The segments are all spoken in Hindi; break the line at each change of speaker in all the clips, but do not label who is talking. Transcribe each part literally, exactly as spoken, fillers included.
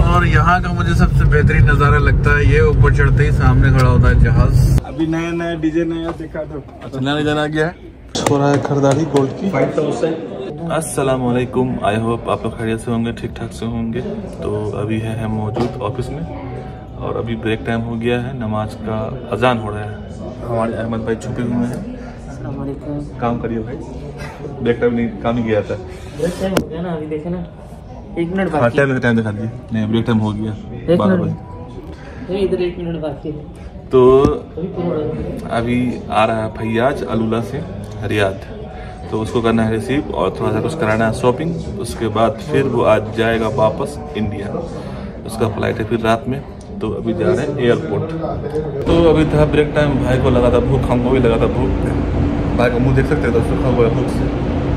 और यहाँ का मुझे सबसे बेहतरीन नज़ारा लगता है ये, ऊपर चढ़ते ही सामने खड़ा होता है जहाज।
अभी नया नया डीजे नया दिखा दो।
अच्छा नया डिजाइन आ गया है, हो रहा है खरीदारी गोल्ड की। अस्सलाम वालेकुम, आई होप आप लोग खैरियत से होंगे, ठीक ठाक से होंगे। तो अभी है हम मौजूद ऑफिस में और अभी ब्रेक टाइम हो गया है, नमाज का अजान हो रहा है। हमारे अहमद भाई छुपे हुए हैं। काम करिए भाई, ब्रेक टाइम नहीं काम ही गया था।
ब्रेक टाइम हो गया ना, अभी देखे ना एक मिनट
हाँ,
बाकी।
टाइम टाइम दिखा दिए, नहीं ब्रेक टाइम हो गया बारह बजे।
इधर एक मिनट बाकी है।
तो अभी आ रहा है फैयाज अलूला से रियाद, तो उसको करना है रिसीव और थोड़ा सा कुछ कराना है शॉपिंग। उसके बाद फिर वो आज जाएगा वापस इंडिया, उसका फ्लाइट है फिर रात में। तो अभी जा रहे हैं एयरपोर्ट। तो अभी था ब्रेक टाइम, भाई को लगा था भूख, हमको भी लगा था भूख। भाई का मुंह देख सकते थे, सूखा हुआ है भूख से।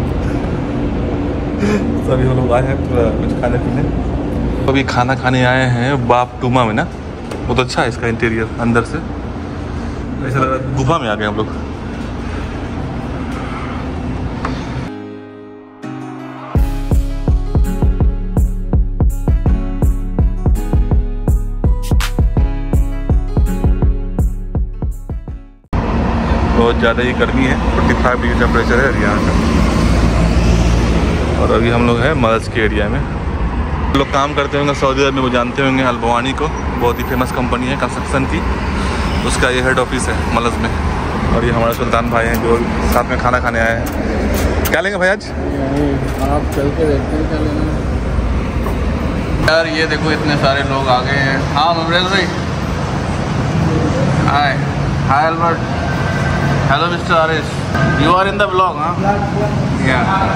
सभी हम लोग आए हैं थोड़ा कुछ खाने पीने। अभी खाना खाने आए हैं बाप टूमा में ना, बहुत अच्छा है इसका इंटीरियर अंदर से, ऐसा लग रहा है गुफा में आ गए हम लोग। बहुत ज़्यादा ही गर्मी है, पैंतालीस डिग्री टेम्परेचर है यहाँ का। और अभी हम लोग हैं मलज के एरिया में। हम लोग काम करते होंगे सऊदी अरब में, वो जानते होंगे अल्बवानी को, बहुत ही फेमस कंपनी है कंस्ट्रक्शन की, उसका ये हेड ऑफिस है मलज में। और ये हमारे सुल्तान भाई हैं जो साथ में खाना खाने आए हैं। क्या लेंगे भाई आज?
आप चल के देखते हैं क्या लेना
यार। ये देखो इतने सारे लोग आ गए हैं। हाँ ममरेज भाई, hi hi Albert, hello mister Aris, you are in the vlog? हाँ ये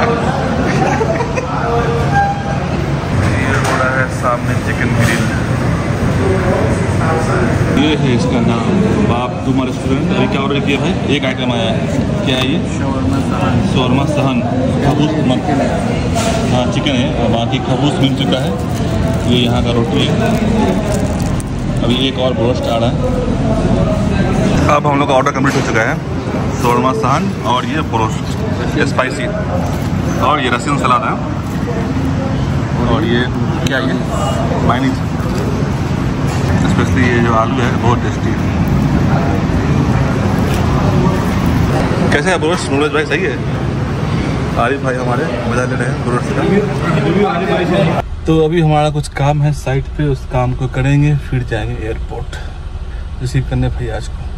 हो रहा है सामने चिकन ग्रिल, ये है इसका नाम बाप टूमा रेस्टोरेंट। अभी क्या ऑर्डर किया भाई? एक आइटम आया है, क्या है ये? शौरमा सहन। शौरमा सहन खबूस मक्खन, हाँ चिकन है, बाकी खबूस मिल चुका है। ये यहाँ का रोटी है। अभी एक और ब्रोस्ट आ रहा है। अब हम लोग का ऑर्डर कंप्लीट हो चुका है, शौरमा सहन और ये ब्रोस्ट स्पाइसी, और ये रसियन सलाद है, और ये क्या ये मायनीज, स्पेशली ये जो आलू है बहुत टेस्टी है। कैसे है ब्रोस्ट? नूडल्स भाई सही है। आरिफ भाई हमारे मजा ले रहे हैं ब्रोस्ट का। तो अभी हमारा कुछ काम है साइट पे, उस काम को करेंगे फिर जाएंगे एयरपोर्ट रिसीव करने फैयाज को।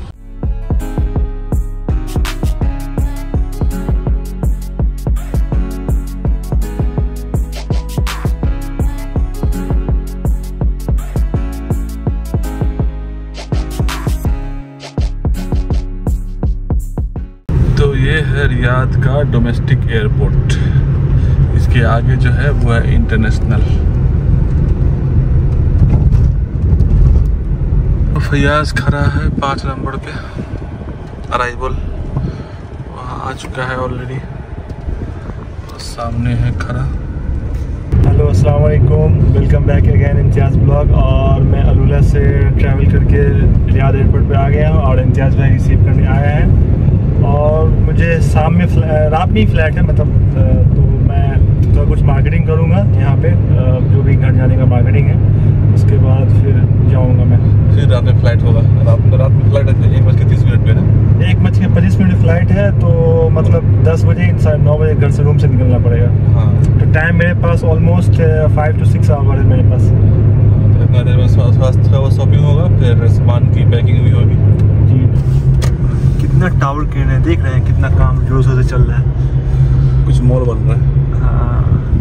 तो ये है रियाद का डोमेस्टिक एयरपोर्ट, इसके आगे जो है वो है इंटरनेशनल। फैयाज खड़ा है पाँच नंबर पे, अराइवल वहाँ आ चुका है ऑलरेडी, और सामने है खड़ा।
हेलो अस्सलाम वालेकुम, welcome back again Imtiaz vlog. और मैं अलूला से ट्रैवल करके रियाद एयरपोर्ट पे आ गया हूँ और इम्तियाज़ भाई रिसीव करने आया है। और मुझे शाम में रात में ही फ्लैट है, मतलब तो मैं तो कुछ मार्केटिंग करूँगा यहाँ पे, जो भी घर जाने का मार्केटिंग है, उसके बाद फिर जाऊँगा मैं।
फिर रात में फ्लाइट होगा? रात में रात में फ्लाइट है एक बज के तीस मिनट पे ना,
एक बज के पच्चीस मिनट फ्लाइट है, तो मतलब दस बजे साढ़े नौ बजे घर से रूम से निकलना पड़ेगा। हाँ तो टाइम मेरे पास almost five to six hour है मेरे पास।
तो इतना देर में थोड़ा शॉपिंग होगा, फिर सामान की पैकिंग भी होगी।
जी कितना टावर केन है, देख रहे हैं कितना काम जोर शोर से चल रहा है,
कुछ मॉल बन रहा है।
हाँ।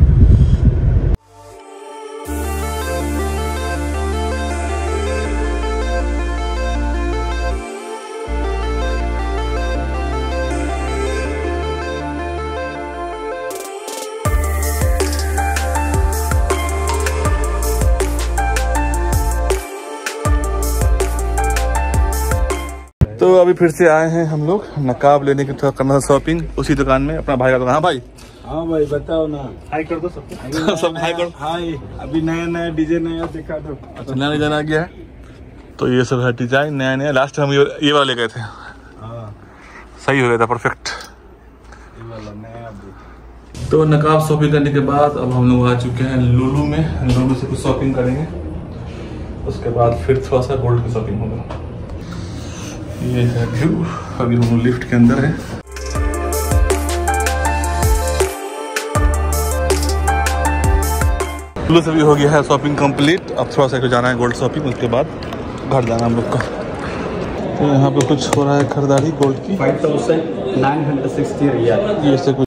तो अभी फिर से आए हैं हम लोग नकाब लेने की, थोड़ा करना शॉपिंग उसी दुकान में, अपना भाई का दुकान। हाँ भाई,
हाँ भाई बताओ ना, हाई कर दो सबको।
सब हाई करो।
हाय, अभी नया नया डीजे नया दिखा दो।
अच्छा नया डिजाइन आ गया है, तो ये सब है डिजाइन नया नया। लास्ट हम ये ये वाला ले गए थे,
हाँ
सही हो गया था, परफेक्ट।
ये वाला नया।
तो नकाब शॉपिंग करने के बाद अब हम लोग आ चुके हैं लुलु में, लुलु से कुछ शॉपिंग करेंगे। उसके बाद फिर थोड़ा सा गोल्ड की शॉपिंग होगा। ये है व्यू, अभी हम लिफ्ट के अंदर है। प्लस अभी हो गया है शॉपिंग कंप्लीट। अब थोड़ा सा जाना है गोल्ड शॉपिंग, उसके बाद घर जाना हम लोग का। तो यहाँ पे कुछ हो रहा है खरीदारी गोल्ड की।
Five thousand nine hundred sixty riyal.
ये से कुछ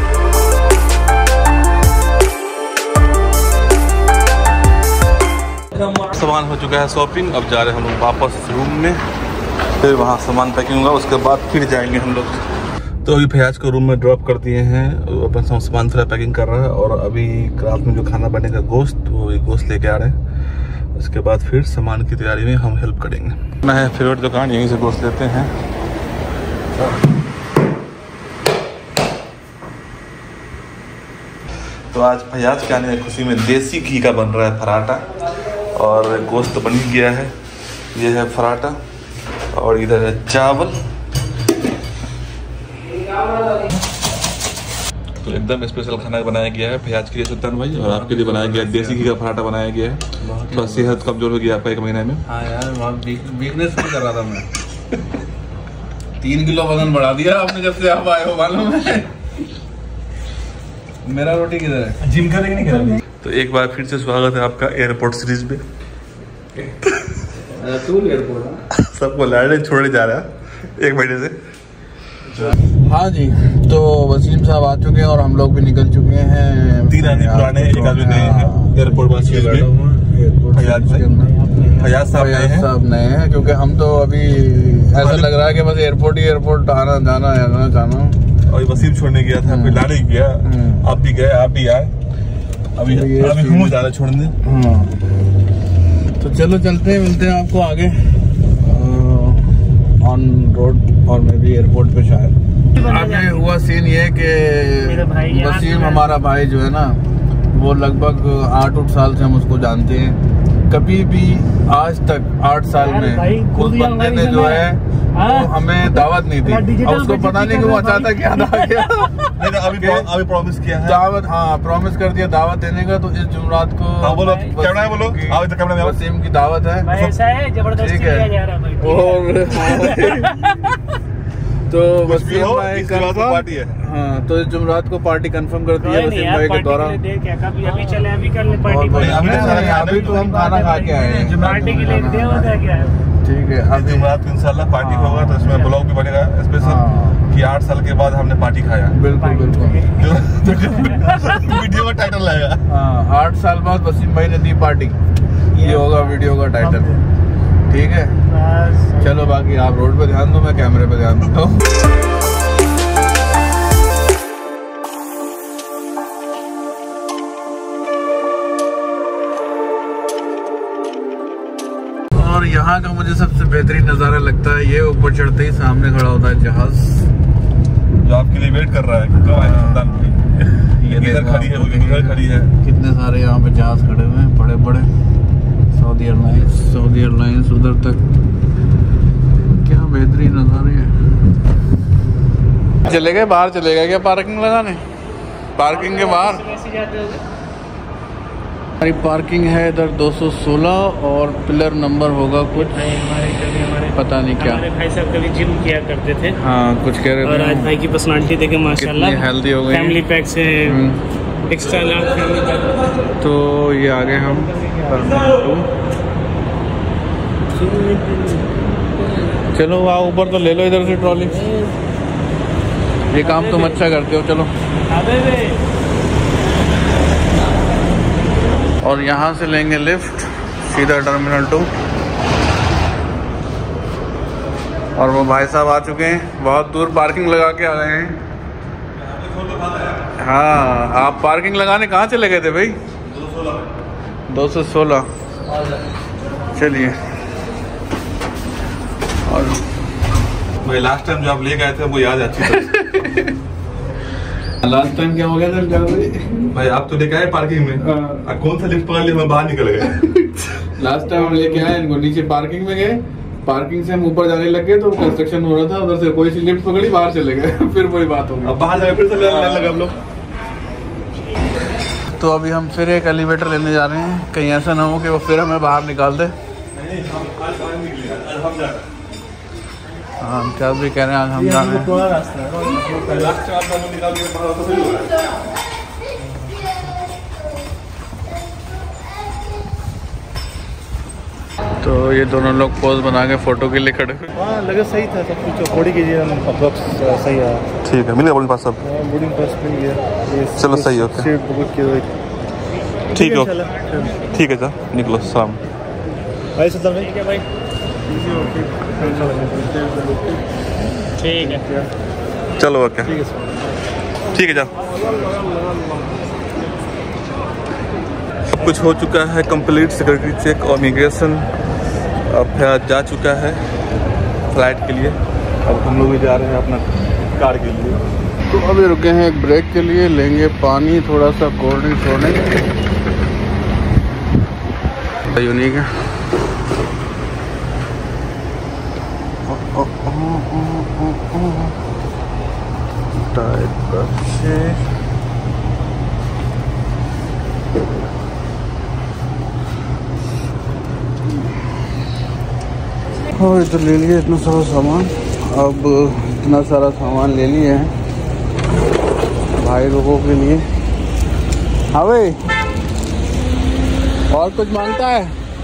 सामान हो चुका है शॉपिंग। अब जा रहे हैं हम लोग वापस रूम में, फिर वहाँ सामान पैकिंग होगा, उसके बाद फिर जाएंगे हम लोग। तो अभी फयाज को रूम में ड्रॉप कर दिए हैं, अपन सामान थोड़ा पैकिंग कर रहा है। और अभी रात में जो खाना बनेगा गोश्त, वो गोश्त लेके आ रहे हैं। उसके बाद फिर सामान की तैयारी में हम हेल्प करेंगे। मैं फेवरेट दुकान, यहीं से गोश्त लेते हैं। तो आज फयाज के आने की खुशी में देसी घी का बन रहा है पराठा, और गोश्त तो बन ही गया है। ये है पराठा और इधर है चावल। तो एकदम स्पेशल खाना बनाया गया है फयाज के लिए सुल्तान भाई, और आपके लिए बनाया गया है देसी घी का पराठा बनाया गया है। थोड़ा सेहत कमजोर हो गया आपका एक महीने में।
हाँ यार, बहुत वीकनेस फील कर रहा था मैं। तीन किलो वजन बढ़ा दिया आपने जब से आप आए हो, मालूम है। मेरा रोटी किधर है?
जिम करेंगे नहीं करेंगे।
तो एक बार फिर से स्वागत है आपका एयरपोर्ट सीरीज में।
एयरपोर्ट
सबको लाने छोड़ने जा रहा है एक महीने से।
हाँ जी, तो वसीम साहब आ चुके हैं और हम लोग भी निकल चुके हैं।
तीन आदमी पुराने, एक आदमी नए हैं एयरपोर्ट बस में। फयाज साहब नए हैं।
साहब नए हैं क्योंकि हम तो अभी ऐसा लग रहा है कि बस एयरपोर्ट ही एयरपोर्ट आना जाना आना जाना।
और वसीम छोड़ने गया था, कोई लाने गया, आप भी गए, आप भी आए, अभी अभी हम जा रहे छोड़ने।
तो चलो चलते हैं, मिलते हैं आपको आगे ऑन रोड और मैं भी एयरपोर्ट पे शायद। आगे हुआ सीन ये कि वसीम हमारा भाई जो है ना, वो लगभग आठ आठ साल से हम उसको जानते हैं। कभी भी आज तक आठ साल में उस बंदे ने जो है वो हमें दावत नहीं दी। और उसको पता नहीं कि वो अचानक याद आ गया।
मैंने अभी अभी प्रॉमिस किया है
दावत, हाँ प्रॉमिस कर दिया दावत देने का। तो इस जुमरात को
हाँ, बोलो कैमरा है, बोलो कैमरा में
वसीम की दावत है।
ऐसा है जबरदस्ती किया जा रहा है
और तो वसीम भाई कंफर्म
पार्टी है।
हाँ, तो इस जुमरात को पार्टी कंफर्म कर दी है वसीम भाई के द्वारा।
अभी चले अभी कर ले पार्टी।
अभी तो हम खाना खा के आए हैं
पार्टी के लिए दे होता है क्या?
ठीक है,
अभी जुमरात को इंशाल्लाह पार्टी होगा, तो इसमें ब्लॉग भी बनेगा स्पेशल कि आठ साल के बाद हमने पार्टी खाया।
बिल्कुल बिल्कुल,
वीडियो का टाइटल आएगा।
हाँ, आठ साल बाद वसीम भाई ने दी पार्टी, ये होगा वीडियो का टाइटल। ठीक है, चलो बाकी आप रोड पे ध्यान दो, मैं कैमरे पे ध्यान देता हूँ। और यहाँ का मुझे सबसे बेहतरीन नज़ारा लगता है ये, ऊपर चढ़ते ही सामने खड़ा होता है जहाज,
जो आपके लिए वेट कर रहा है। कब आएगा सुल्तान भाई? ये इधर खड़ी है, वो इधर खड़ी है।
कितने सारे यहाँ पे जहाज खड़े हुए हैं बड़े बड़े। सऊदी एयरलाइंस, सऊदी एयरलाइंस उधर तक, क्या बेहतरीन नज़ारे हैं। चले गए बाहर, चले गए क्या पार्किंग लगाने? पार्किंग के बाहर हमारी पार्किंग है इधर दो सौ सोलह और पिलर नंबर होगा कुछ पता नहीं क्या।
हमारे भाई साहब कभी जिम किया करते थे।
हाँ, कुछ कह रहे थे।
और आज भाई की पर्सनालिटी देखे माशाल्लाह,
हेल्दी हो गई, फैमिली
पैक से एक्स्ट्रा लार्ज फैमिली पैक।
तो ये आ गए हम चलो वहाँ ऊपर तो ले लो इधर से ट्रॉली। ये काम तुम अच्छा करते हो, चलो। और यहाँ से लेंगे लिफ्ट सीधा टर्मिनल टू। और वो भाई साहब आ चुके हैं, बहुत दूर पार्किंग लगा के आ गए हैं। हाँ, आप पार्किंग लगाने कहाँ चले गए थे भाई? दो सौ सोलह। चलिए, और
भाई लास्ट टाइम जो आप ले गए थे वो याद है अच्छी तरह।
लास्ट टाइम क्या हो गया था क्या
भाई? आप तो लेके आए पार्किंग में, आ, कौन सा लिफ्ट पकड़ लिया, हम बाहर निकल गए।
लास्ट टाइम हम लेके आए इनको, नीचे पार्किंग में गए, पार्किंग से हम ऊपर जाने लगे तो कंस्ट्रक्शन हो रहा था, उधर से कोई सी लिफ्ट पकड़ी, बाहर चले गए। फिर वही बात हो गई,
अब बाहर जाके फिर से लेने लगे हम लोग।
तो अभी हम फिर एक एलिवेटर लेने जा रहे हैं, कहीं ऐसा ना हो कि वो फिर हमें बाहर निकाल दे। हाँ क्या भी कह रहे हैं आज हम जा रहे हैं। तो ये दोनों लोग पोज बना के फोटो के लिए खड़े हुए।
हाँ लगे सही था सब कुछ, थोड़ी कीजिए अप्रोक्स सही है।
ठीक है, मिलेगा बोर्डिंग पास सब?
बोर्डिंग पास मिल गया।
चलो सही है, ओके ठीक है, ठीक है सर, निकलो सलाम
भाई। सलाम ठीक है भाई, ठीक है
चलो ओके ठीक है, जाओ। सब कुछ हो चुका है कंप्लीट, सिक्योरिटी चेक और इमिग्रेशन अब जा चुका है फ्लाइट के लिए। अब हम लोग भी जा रहे हैं अपना कार के लिए।
तो अभी रुके हैं एक ब्रेक के लिए, लेंगे पानी, थोड़ा सा कोल्ड ड्रिंक छोड़ने। यूनिक है। टाइप अच्छे और इधर ले लिया इतना सारा सामान। अब इतना सारा सामान ले लिए हैं भाई लोगों के लिए। हाँ भाई, और कुछ मांगता है?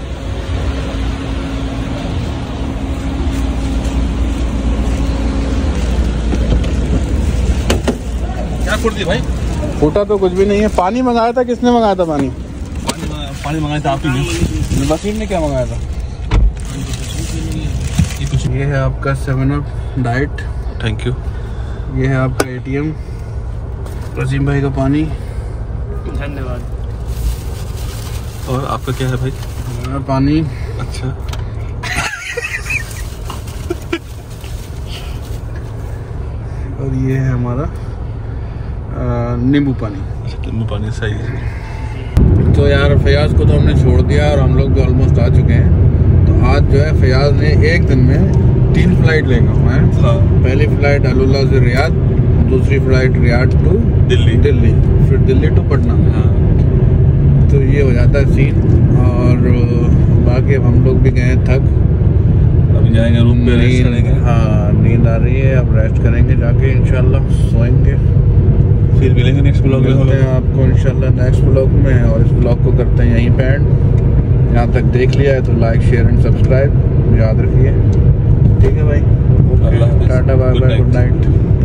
क्या फूट दी भाई?
फूटा तो कुछ भी नहीं है। पानी मंगाया था, किसने मंगाया था पानी?
पानी पानी मंगाया था आप ही ने।
वसीम ने क्या मंगाया था? ये है आपका seven up diet,
thank you.
ये है आपका एटीएम, वसीम भाई का पानी,
धन्यवाद।
और आपका क्या है भाई?
हमारा पानी।
अच्छा
और ये है हमारा नींबू पानी।
अच्छा नींबू पानी, सही है।
तो यार फयाज को तो हमने छोड़ दिया और हम लोग भी ऑलमोस्ट आ चुके हैं। तो आज जो है फयाज ने एक दिन में तीन फ्लाइट लेगा है।
हाँ।
पहली फ्लाइट अल्लुल्ला से रियाद, दूसरी flight Riyadh to
Delhi
Delhi फिर दिल्ली टू पटना।
हाँ।
तो ये हो जाता है सीन। और बाकी अब हम लोग भी गए थक,
अभी जाएंगे रूम पे रेस्ट करेंगे।
हाँ नींद आ रही है, अब रेस्ट करेंगे जाके, इंशाल्लाह सोएंगे।
फिर मिलेंगे नेक्स्ट ब्लॉग में।
मिलते हैं आपको इंशाल्लाह नेक्स्ट ब्लॉग में। और इस ब्लॉग को करते हैं यहीं पे एंड। यहाँ तक देख लिया है तो लाइक शेयर एंड सब्सक्राइब याद रखिए। ठीक है भाई,
अल्लाह हाफ़िज़।
टाटा बाय बाय, गुड नाइट।